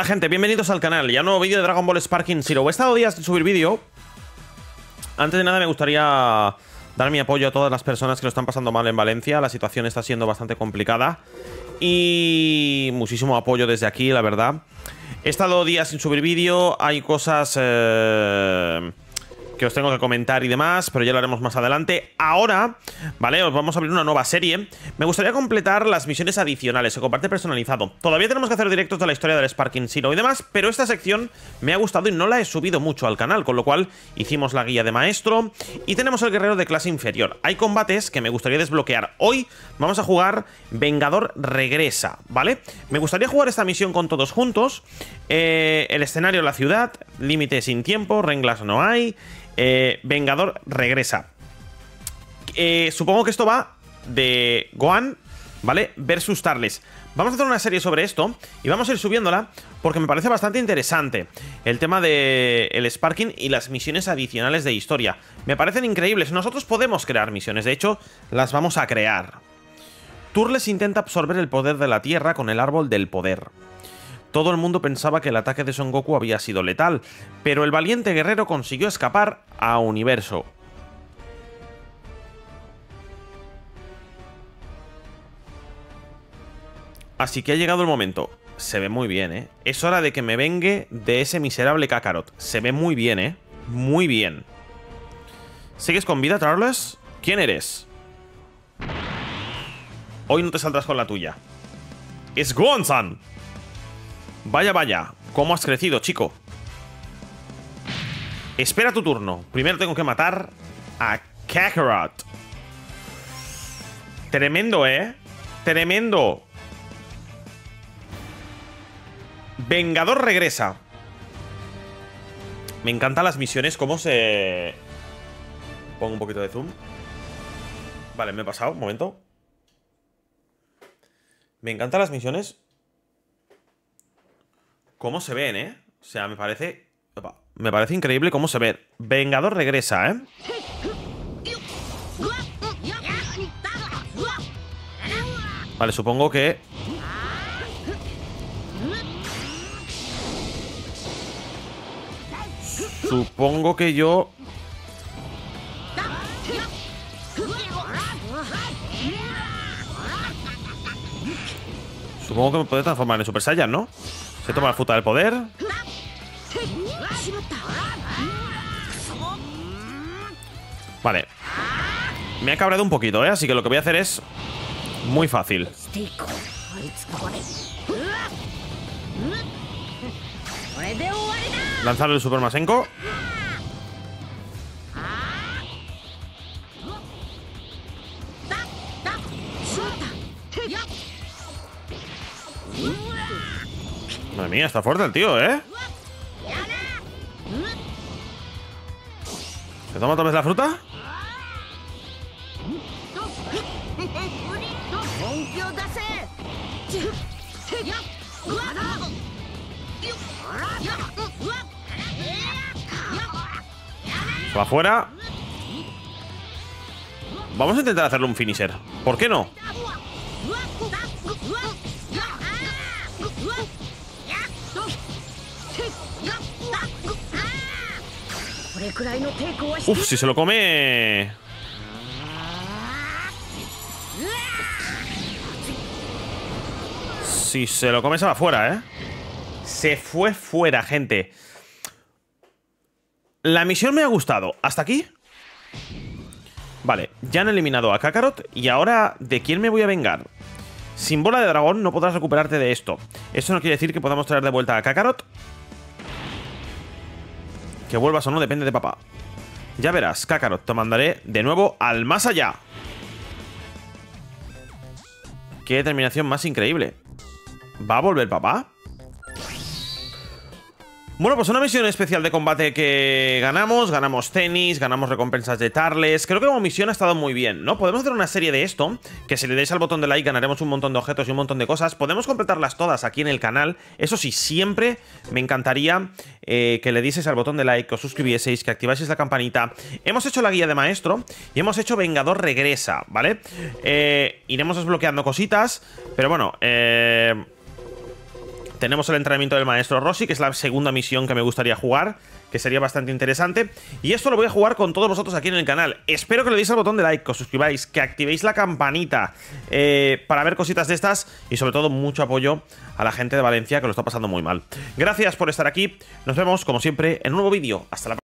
Hola gente, bienvenidos al canal. Ya nuevo vídeo de Dragon Ball Sparking Zero. He estado días sin subir vídeo. Antes de nada me gustaría dar mi apoyo a todas las personas que lo están pasando mal en Valencia. La situación está siendo bastante complicada y muchísimo apoyo desde aquí, la verdad. He estado días sin subir vídeo. Hay cosas que os tengo que comentar y demás, pero ya lo haremos más adelante. Ahora, ¿vale? Os vamos a abrir una nueva serie. Me gustaría completar las misiones adicionales, se comparte personalizado. Todavía tenemos que hacer directos de la historia del Sparking Zero y demás, pero esta sección me ha gustado y no la he subido mucho al canal, con lo cual hicimos la guía de maestro y tenemos el guerrero de clase inferior. Hay combates que me gustaría desbloquear. Hoy vamos a jugar Vengador Regresa, ¿vale? Me gustaría jugar esta misión con todos juntos. El escenario, la ciudad, límite sin tiempo, reglas no hay. Vengador Regresa. Supongo que esto va de Gohan, ¿vale? Versus Turles. Vamos a hacer una serie sobre esto y vamos a ir subiéndola porque me parece bastante interesante el tema del Sparking y las misiones adicionales de historia. Me parecen increíbles. Nosotros podemos crear misiones, de hecho, las vamos a crear. Turles intenta absorber el poder de la Tierra con el árbol del poder. Todo el mundo pensaba que el ataque de Son Goku había sido letal, pero el valiente guerrero consiguió escapar a Universo. Así que ha llegado el momento. Se ve muy bien, ¿eh? Es hora de que me vengue de ese miserable Kakarot. Se ve muy bien, ¿eh? Muy bien. ¿Sigues con vida, Turles? ¿Quién eres? Hoy no te saldrás con la tuya. ¡Es Gohan-san! Vaya, vaya, ¿cómo has crecido, chico? Espera tu turno. Primero tengo que matar a Kakarot. Tremendo, ¿eh? Tremendo. Vengador Regresa. Me encantan las misiones, cómo se... Pongo un poquito de zoom. Vale, me he pasado, un momento. Me encantan las misiones. Cómo se ven, ¿eh? O sea, me parece... Opa, me parece increíble cómo se ve. Vengador Regresa, ¿eh? Vale, supongo que... Supongo que yo... Supongo que me puedo transformar en Super Saiyan, ¿no? Se toma la fruta del poder. Vale. Me ha cabreado un poquito, ¿eh? Así que lo que voy a hacer es muy fácil. Lanzar el Super Masenko. Madre mía, está fuerte el tío, ¿eh? ¿Se toma otra vez la fruta? Se va fuera. Vamos a intentar hacerle un finisher. ¿Por qué no? Uf, si se lo come... Si se lo come se va fuera, ¿eh? Se fue fuera, gente. La misión me ha gustado. ¿Hasta aquí? Vale, ya han eliminado a Kakarot. Y ahora, ¿de quién me voy a vengar? Sin bola de dragón no podrás recuperarte de esto. Esto no quiere decir que podamos traer de vuelta a Kakarot. Que vuelvas o no depende de papá. Ya verás, Kakarot, te mandaré de nuevo al más allá. Qué determinación más increíble. ¿Va a volver papá? Bueno, pues una misión especial de combate que ganamos. Ganamos tenis, ganamos recompensas de Turles. Creo que como misión ha estado muy bien, ¿no? Podemos hacer una serie de esto, que si le dais al botón de like ganaremos un montón de objetos y un montón de cosas. Podemos completarlas todas aquí en el canal. Eso sí, siempre me encantaría que le dieseis al botón de like, que os suscribieseis, que activaseis la campanita. Hemos hecho la guía de maestro y hemos hecho Vengador Regresa, ¿vale? Iremos desbloqueando cositas, pero bueno, tenemos el entrenamiento del maestro Rossi, que es la segunda misión que me gustaría jugar, que sería bastante interesante. Y esto lo voy a jugar con todos vosotros aquí en el canal. Espero que le deis al botón de like, que os suscribáis, que activéis la campanita para ver cositas de estas y sobre todo mucho apoyo a la gente de Valencia, que lo está pasando muy mal. Gracias por estar aquí. Nos vemos, como siempre, en un nuevo vídeo. Hasta la próxima.